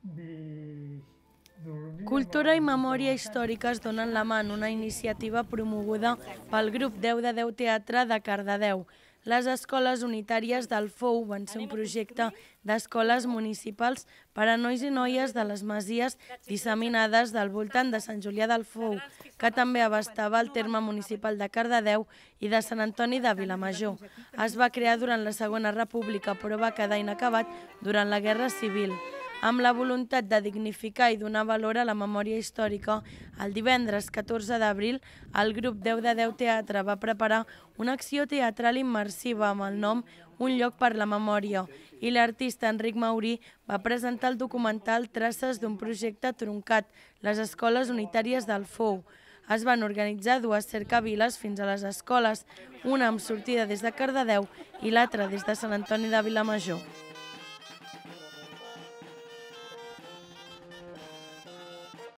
Cultura i memòria històrica es donen la mà en una iniciativa promoguda pel grup 10 de 10 Teatre de Cardedeu. Les escoles unitàries del FOU van ser un projecte d'escoles municipals per a nois i noies de les masies disseminades del voltant de Sant Julià del Fou, que també abastava el terme municipal de Cardedeu i de Sant Antoni de Vilamajor. Es va crear durant la Segona República, però va quedar inacabat durant la Guerra Civil. Amb la voluntat de dignificar i donar valor a la memòria històrica, el divendres 14 d'abril, el grup 10 de 10 Teatre va preparar una acció teatral immersiva amb el nom Un lloc per la memòria i l'artista Enric Maurí va presentar el documental Traces d'un projecte truncat, les escoles unitàries del FOU. Es van organitzar dues cercaviles fins a les escoles, una amb sortida des de Cardedeu i l'altra des de Sant Antoni de Vilamajor.